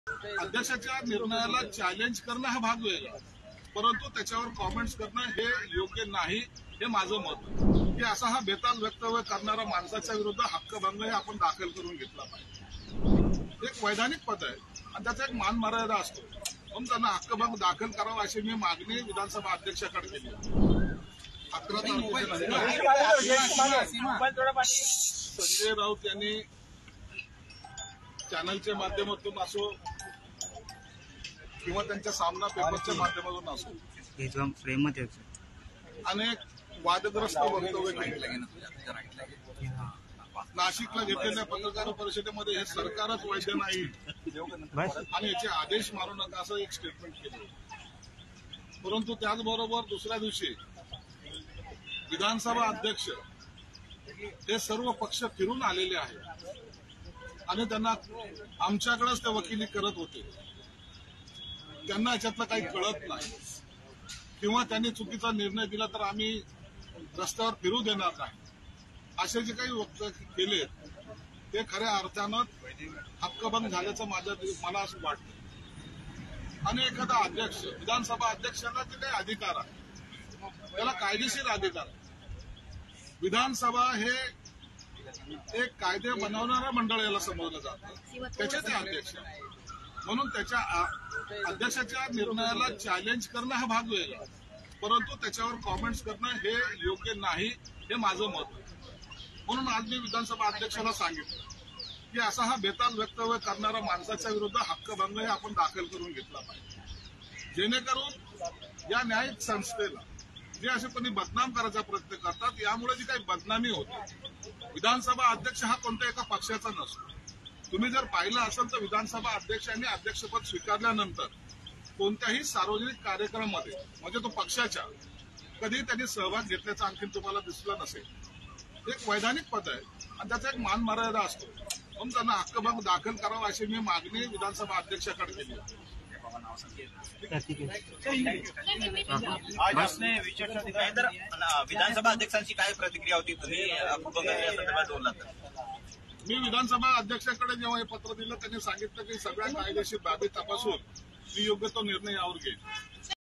अध्यक्षाच्या निर्णयाला चॅलेंज करणं हा भाग वेगळा, परंतु त्याच्यावर कॉमेंट्स करणं हे योग्य नाही, हे माझं मत आहे की असा हा बेताल वक्तव्य करणारा माणसाच्या विरुद्ध हक्कभंग हे आपण दाखल करून घेतला पाहिजे. एक वैधानिक पद आहे आणि त्याचा एक मान मर्यादा असतो, म्हणून त्यांना हक्कभंग दाखल करावा अशी मी मागणी विधानसभा अध्यक्षाकडे केली. 11 तारखेला संजय राऊत यांनी चॅनलच्या माध्यमातून असो किंवा त्यांच्या सामना पेपरच्या माध्यमातून असो अनेक वादग्रस्त वक्तव्य केले. नाशिकला घेतलेल्या पत्रकार परिषदेमध्ये हे सरकारच वैध नाही आणि याचे आदेश मारू नका असं एक स्टेटमेंट केलं. परंतु त्याचबरोबर दुसऱ्या दिवशी विधानसभा अध्यक्ष हे सर्व पक्ष फिरून आलेले आहेत आणि त्यांना आमच्याकडेच ते वकिली करत होते. त्यांना याच्यातलं काही कळत नाही किंवा त्यांनी चुकीचा निर्णय दिला तर आम्ही रस्त्यावर फिरू देणार नाही असे जे काही वक्तव्य केले ते खऱ्या अर्थानं हक्कभंग झाल्याचं मला असं वाटतं. आणि एखादा अध्यक्ष विधानसभा अध्यक्षाला जे काही अधिकार आहे त्याला कायदेशीर अधिकार आहे. विधानसभा हे एक कायदे बनवणारं मंडळ याला समजलं जातं, त्याचे ते अध्यक्ष म्हणून त्याच्या अध्यक्षाच्या निर्णयाला चॅलेंज करणं हा भाग वेगळा, परंतु त्याच्यावर कॉमेंट्स करणं हे योग्य नाही, हे माझं मत आहे. म्हणून आज मी विधानसभा अध्यक्षाला सांगितलं की असा हा बेताल वक्तव्य करणारा माणसाच्या विरुद्ध हक्कभंग हे आपण दाखल करून घेतला पाहिजे, जेणेकरून या न्यायिक संस्थेला जे असे कोणी बदनाम करायचा प्रयत्न करतात यामुळे जी काही बदनामी होते. विधानसभा अध्यक्ष हा कोणत्या एका पक्षाचा नसतो. तुम्ही जर पाहिलं असेल तर विधानसभा अध्यक्षांनी अध्यक्षपद स्वीकारल्यानंतर कोणत्याही सार्वजनिक कार्यक्रमामध्ये म्हणजे तो पक्षाच्या कधी त्यांनी सहभाग घेतल्याचं आणखी तुम्हाला दिसलं नसेल. एक वैधानिक पद आहे आणि त्याचा एक मान मर्यादा असतो, म्हणून त्यांना हक्कभंग दाखल करावा अशी मी मागणी विधानसभा अध्यक्षाकडे केली. विधानसभा अध्यक्षांची काय प्रतिक्रिया होती? तुम्ही हक्कभंगाच्या बोललात. मी विधानसभा अध्यक्षाकडे जेव्हा हे पत्र दिलं त्यांनी सांगितलं की सगळ्या कायदेशीर बाबी तपासून मी योग्य तो निर्णय यावर घेईन.